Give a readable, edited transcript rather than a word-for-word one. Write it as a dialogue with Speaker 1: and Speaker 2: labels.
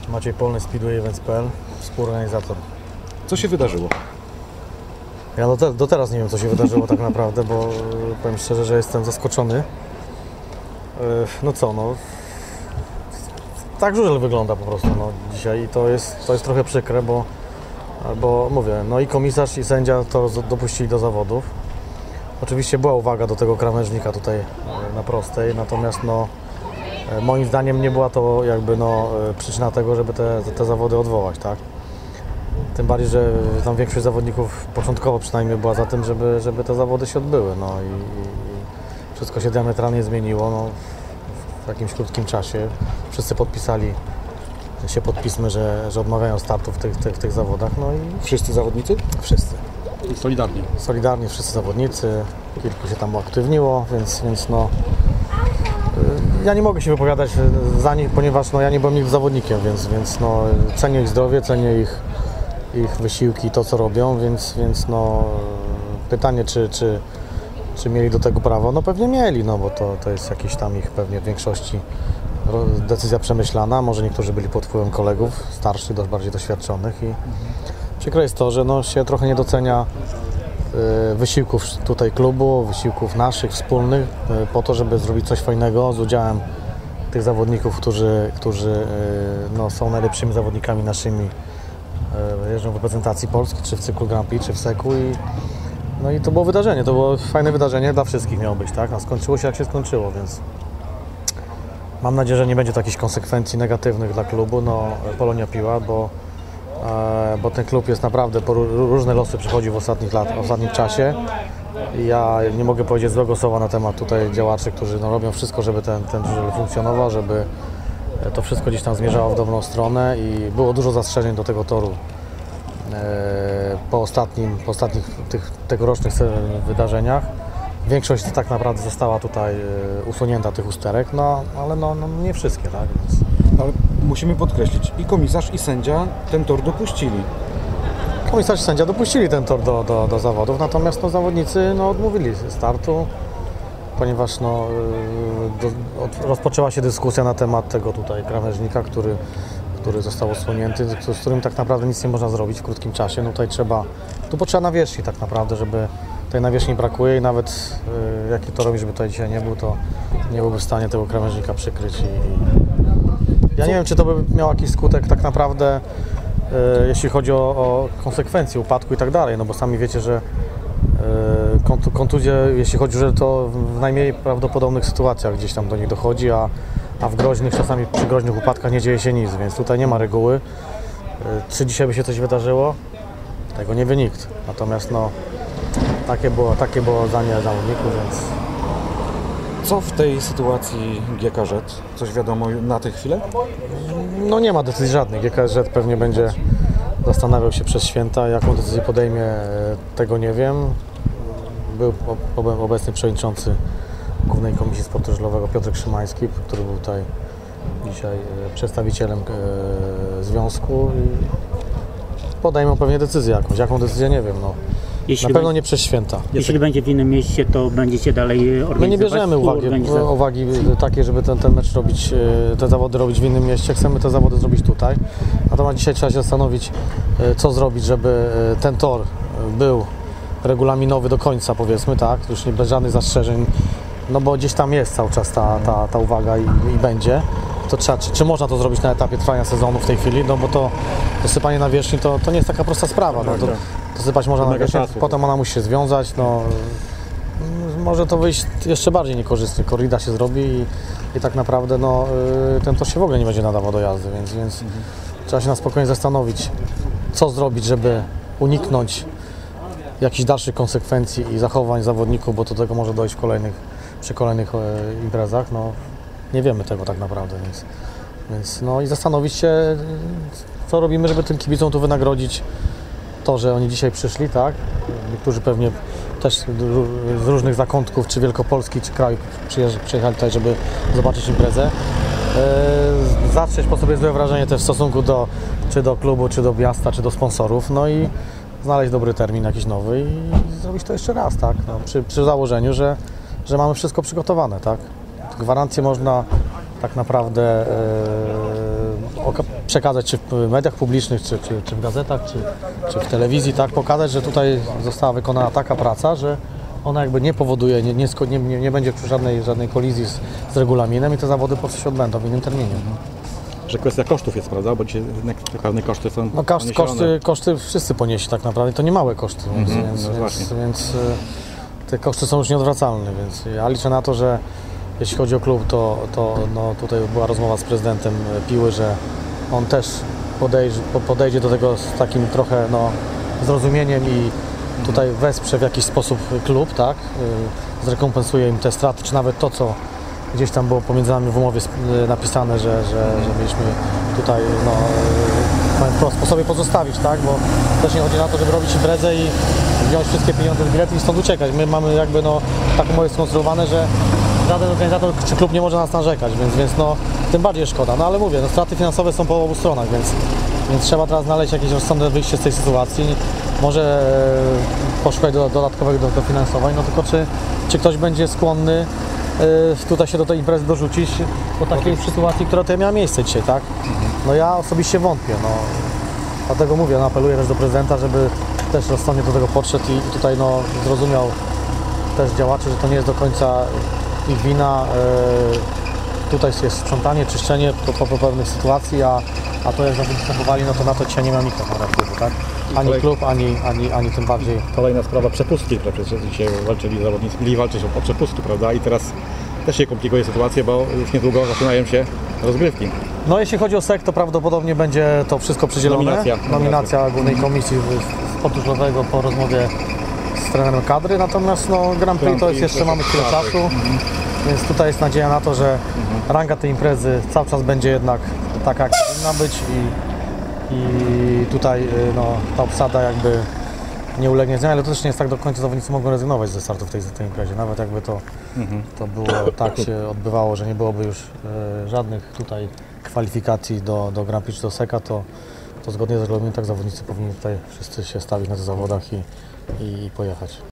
Speaker 1: Maciej Polny, Speedway Events.pl, współorganizator.
Speaker 2: Co się wydarzyło?
Speaker 1: Ja do teraz nie wiem, co się wydarzyło tak naprawdę, bo powiem szczerze, że jestem zaskoczony. No co, no tak żużel wygląda po prostu dzisiaj i to jest trochę przykre, bo mówię, no i komisarz i sędzia to dopuścili do zawodów. Oczywiście była uwaga do tego krawężnika tutaj na prostej, natomiast moim zdaniem nie była to jakby przyczyna tego, żeby te zawody odwołać, tak? Tym bardziej, że tam większość zawodników początkowo przynajmniej była za tym, żeby te zawody się odbyły, i wszystko się diametralnie zmieniło w jakimś krótkim czasie. Wszyscy podpisali się podpismy, że odmawiają startu w tych zawodach, i
Speaker 2: Wszyscy zawodnicy?
Speaker 1: wszyscy.
Speaker 2: Solidarnie.
Speaker 1: Solidarnie wszyscy zawodnicy, kilku się tam uaktywniło, więc ja nie mogę się wypowiadać za nich, ponieważ ja nie byłem nigdy zawodnikiem, więc cenię ich zdrowie, cenię ich wysiłki i to, co robią, więc pytanie, czy mieli do tego prawo? No pewnie mieli, bo to jest jakiś tam ich pewnie w większości decyzja przemyślana, może niektórzy byli pod wpływem kolegów starszych, bardziej doświadczonych i przykre jest to, że się trochę nie docenia wysiłków tutaj klubu, wysiłków naszych, wspólnych, po to, żeby zrobić coś fajnego z udziałem tych zawodników, którzy są najlepszymi zawodnikami naszymi, jeżdżą w reprezentacji Polski, czy w cyklu Grand Prix, czy w Seku i to było wydarzenie, to było fajne wydarzenie, dla wszystkich miało być, tak? A skończyło się jak się skończyło, więc mam nadzieję, że nie będzie to jakichś konsekwencji negatywnych dla klubu. Polonia Piła, bo ten klub jest naprawdę, po różne losy przychodził w ostatnim czasie. Ja nie mogę powiedzieć złego słowa na temat tutaj działaczy, którzy robią wszystko, żeby ten żużel funkcjonował, żeby to wszystko gdzieś tam zmierzało w dobrą stronę i było dużo zastrzeżeń do tego toru po ostatnich tegorocznych wydarzeniach. Większość tak naprawdę została tutaj usunięta, tych usterek, ale nie wszystkie, tak? Więc...
Speaker 2: Ale musimy podkreślić, i komisarz, i sędzia ten tor dopuścili.
Speaker 1: Komisarz i sędzia dopuścili ten tor do zawodów, natomiast zawodnicy odmówili startu, ponieważ rozpoczęła się dyskusja na temat tego tutaj krawężnika, który został usunięty, z którym tak naprawdę nic nie można zrobić w krótkim czasie. Tu potrzeba nawierzchni tak naprawdę, żeby tej nawierzchni brakuje i nawet jaki to robi, żeby tutaj dzisiaj nie był, to nie byłby w stanie tego krawężnika przykryć. Ja nie wiem, czy to by miało jakiś skutek tak naprawdę, jeśli chodzi o konsekwencje upadku i tak dalej, bo sami wiecie, że kontuzje, jeśli chodzi o to w najmniej prawdopodobnych sytuacjach gdzieś tam do nich dochodzi, a w groźnych, czasami przy groźnych upadkach nie dzieje się nic, więc tutaj nie ma reguły. Czy dzisiaj by się coś wydarzyło? Tego nie wie nikt. Natomiast takie było zdanie zawodników, więc...
Speaker 2: Co w tej sytuacji GKŻ? Coś wiadomo na tę chwilę?
Speaker 1: Nie ma decyzji żadnej. GKŻ pewnie będzie zastanawiał się przez święta, jaką decyzję podejmie, tego nie wiem. Był obecny przewodniczący Głównej Komisji Sportu Żużlowego Piotr Szymański, który był tutaj dzisiaj przedstawicielem związku i podejmą pewnie decyzję jakąś. Jaką decyzję nie wiem. Na pewno nie przez święta.
Speaker 3: Jeśli będzie w innym mieście, to będziecie dalej organizować?
Speaker 1: My nie bierzemy uwagi takiej, żeby ten mecz robić, te zawody robić w innym mieście. Chcemy te zawody zrobić tutaj. Natomiast dzisiaj trzeba się zastanowić, co zrobić, żeby ten tor był regulaminowy do końca, powiedzmy, tak? Już bez żadnych zastrzeżeń, bo gdzieś tam jest cały czas ta uwaga i będzie. To trzeba, czy można to zrobić na etapie trwania sezonu w tej chwili, bo to sypanie nawierzchni to nie jest taka prosta sprawa. Dosypać można nawierzchnię, potem ona musi się związać, może to wyjść jeszcze bardziej niekorzystnie. Korrida się zrobi i tak naprawdę ten tor się w ogóle nie będzie nadawał do jazdy, więc trzeba się na spokojnie zastanowić, co zrobić, żeby uniknąć jakichś dalszych konsekwencji i zachowań zawodników, bo do tego może dojść przy kolejnych imprezach. Nie wiemy tego tak naprawdę, więc i zastanowić się, co robimy, żeby tym kibicom tu wynagrodzić to, że oni dzisiaj przyszli, tak? Niektórzy pewnie też z różnych zakątków, czy Wielkopolski, czy kraju przyjechali tutaj, żeby zobaczyć imprezę. Zatrzeć po sobie złe wrażenie też w stosunku czy do klubu, czy do miasta, czy do sponsorów, i znaleźć dobry termin jakiś nowy i zrobić to jeszcze raz, tak? Przy założeniu, że mamy wszystko przygotowane, tak? Gwarancje można tak naprawdę przekazać czy w mediach publicznych, czy w gazetach, czy w telewizji, tak, pokazać, że tutaj została wykonana taka praca, że ona jakby nie powoduje, nie będzie żadnej kolizji z regulaminem i te zawody po prostu się odbędą w innym terminie.
Speaker 4: Że kwestia kosztów jest, prawda? Bo dzisiaj pewne koszty są
Speaker 1: No koszty wszyscy ponieśli tak naprawdę, to nie małe koszty, więc te koszty są już nieodwracalne, więc ja liczę na to, że jeśli chodzi o klub, to no, tutaj była rozmowa z prezydentem Piły, że on też podejdzie do tego z takim trochę zrozumieniem i tutaj wesprze w jakiś sposób klub, tak? Zrekompensuje im te straty, czy nawet to, co gdzieś tam było pomiędzy nami w umowie napisane, że mieliśmy tutaj po sobie pozostawić, tak? Bo też nie chodzi na to, żeby robić imprezę i wziąć wszystkie pieniądze z biletu i stąd uciekać. My mamy jakby tak umowy skonstruowane, że żaden organizator czy klub nie może nas narzekać, więc tym bardziej szkoda. No ale mówię, straty finansowe są po obu stronach, więc trzeba teraz znaleźć jakieś rozsądne wyjście z tej sytuacji. Może poszukać dodatkowych dofinansowań, no tylko czy ktoś będzie skłonny tutaj się do tej imprezy dorzucić po takiej sytuacji, która tutaj miała miejsce dzisiaj, tak? No ja osobiście wątpię, dlatego mówię, apeluję też do prezydenta, żeby też rozsądnie do tego podszedł i tutaj zrozumiał też działaczy, że to nie jest do końca ich wina. Tutaj jest sprzątanie, czyszczenie po pewnych sytuacji, a to jak zawodnicy zachowali, no to na to dzisiaj nie ma nikt na wpływu, tak? Ani klub, ani tym bardziej.
Speaker 4: Kolejna sprawa przepustki, która przecież dzisiaj walczyli zawodnicy, mieli walczyć o przepustki, prawda? I teraz też się komplikuje sytuacja, bo już niedługo zaczynają się rozgrywki.
Speaker 1: No jeśli chodzi o SEK, to prawdopodobnie będzie to wszystko przydzielone. Nominacja Głównej Komisji Sportu Żużlowego po rozmowie z trenerem kadry, natomiast Grand Prix to jest jeszcze, mamy chwilę czasu, więc tutaj jest nadzieja na to, że ranga tej imprezy cały czas będzie jednak taka, jak powinna być i tutaj ta obsada jakby nie ulegnie zmianie, ale to też nie jest tak do końca, zawodnicy mogą rezygnować ze startu w tej imprezie, nawet jakby to było tak się odbywało, że nie byłoby już żadnych tutaj kwalifikacji do Grand Prix czy do SEK-a, to zgodnie z regulaminem tak zawodnicy powinni tutaj wszyscy się stawić na tych zawodach i pojechać.